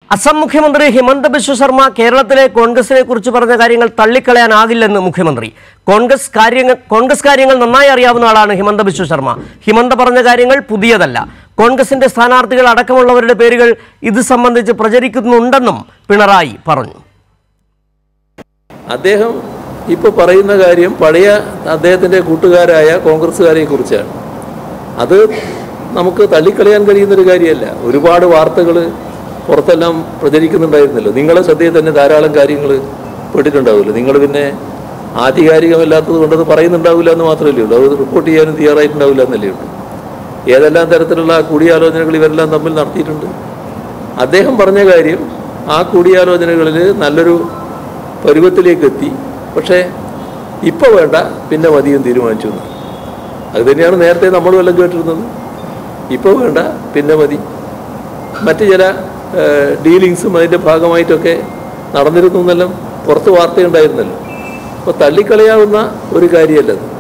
അസം മുഖ്യമന്ത്രി ഹിമന്ത ബിശ്വ ശർമ്മ കേരളത്തിലെ കോൺഗ്രസിനെ കുറിച്ച് പറഞ്ഞ കാര്യങ്ങൾ തള്ളിക്കളയാനാകില്ലെന്ന് മുഖ്യമന്ത്രി. കോൺഗ്രസ് കാര്യങ്ങൾ നന്നായി അറിയാവുന്ന ആളാണ് ഹിമന്ത ബിശ്വ ശർമ്മ. ഹിമന്ത പറഞ്ഞ കാര്യങ്ങൾ പുതിയതല്ല. കോൺഗ്രസിന്റെ സ്ഥാനാർത്ഥികൾ അടക്കമുള്ളവരുടെ പേരുകൾ ഇത് സംബന്ധിച്ച് പ്രചരിക്കുന്നുണ്ടെന്നും പിണറായി പറഞ്ഞു. അദ്ദേഹം ഇപ്പോൾ പറയുന്ന കാര്യം പഴയ അദ്ദേഹത്തിൻ്റെ കൂട്ടുകാരായ കോൺഗ്രസ്സുകാരെ കുറിച്ചാണ്. അത് നമുക്ക് തള്ളിക്കളയാൻ കഴിയുന്നൊരു കാര്യമല്ല. ഒരുപാട് വാർത്തകൾ പുറത്തെല്ലാം പ്രചരിക്കുന്നുണ്ടായിരുന്നല്ലോ. നിങ്ങളെ ശ്രദ്ധയിൽ തന്നെ ധാരാളം കാര്യങ്ങൾ പെട്ടിട്ടുണ്ടാവില്ല. നിങ്ങൾ പിന്നെ ആധികാരികമല്ലാത്തത് കൊണ്ടത് പറയുന്നുണ്ടാവില്ല എന്ന് മാത്രമല്ലേ ഉള്ളൂ. അത് റിപ്പോർട്ട് ചെയ്യാനും തയ്യാറായിട്ടുണ്ടാവില്ല എന്നല്ലേ ഉള്ളൂ. ഏതെല്ലാം തരത്തിലുള്ള കൂടിയാലോചനകൾ ഇവരെല്ലാം തമ്മിൽ നടത്തിയിട്ടുണ്ട്. അദ്ദേഹം പറഞ്ഞ കാര്യം ആ കൂടിയാലോചനകളിൽ നല്ലൊരു പരുവത്തിലേക്ക് എത്തി. പക്ഷേ ഇപ്പോൾ വേണ്ട, പിന്നെ മതിയും തീരുമാനിച്ചു എന്ന്. അത് തന്നെയാണ് നേരത്തെ നമ്മൾ വല്ലതും കേട്ടിരുന്നത്. ഇപ്പോൾ വേണ്ട, പിന്നെ മതി. മറ്റ് ചില ഡീലിങ്സും അതിൻ്റെ ഭാഗമായിട്ടൊക്കെ നടന്നിരുന്നു എന്നെല്ലാം പുറത്ത് വാർത്തയുണ്ടായിരുന്നല്ലോ. അപ്പോൾ തള്ളിക്കളയാവുന്ന ഒരു കാര്യമല്ലത്.